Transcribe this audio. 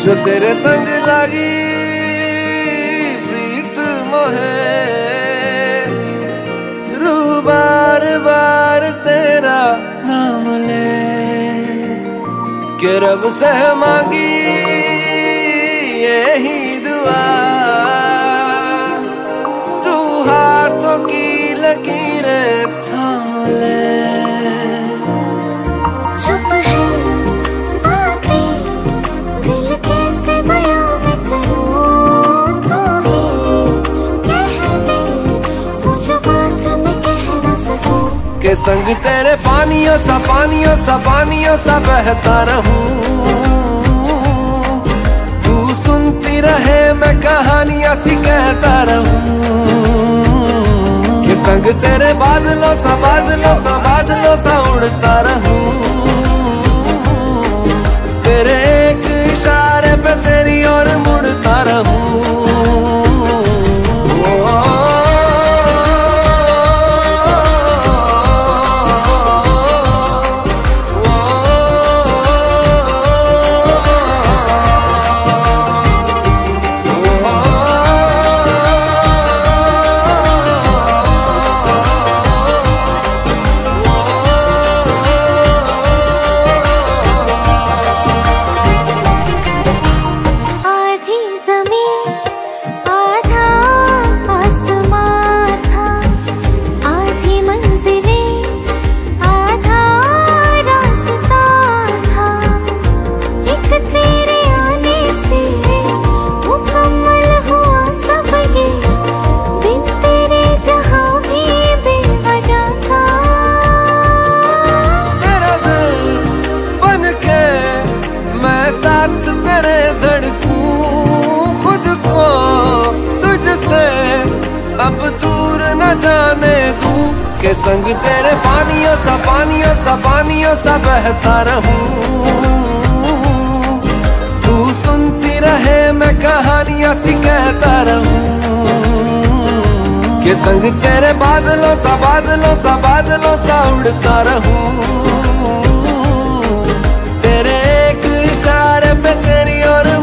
जो तेरे संग लगी प्रीत मोहे, रू बार बार तेरा नाम ले के रब से मांगी यही दुआ, तू हाथों की लकीरें थाम ले। चुप है बातें दिल कैसे बयां मैं करूं, तू ही कह दे वो जो बात मैं कह न सकूं। के संग तेरे पानियों सा पानियों सा पानियों सा बहता रहूं, तू सुनती रहे मैं कहानियां सी कहता रहूं। के संग तेरे बादलों सा बादलों सा बादलों सा उड़ता रहूं, तेरे एक इशारे पे तेरी ओर मुड़ता रहूं। साथ तेरे धड़कूं खुद को तुझसे अब दूर न जाने दूं, के संग तेरे पानियों सा पानियों सा पानियों सा बहता रहूं, तू सुनती रहे मैं कहानियां सी कहता रहूं। के संग तेरे बादलों सा बादलों सा बादलों सा उड़ता रहूं, तेरे एक इशारे पे तेरी ओर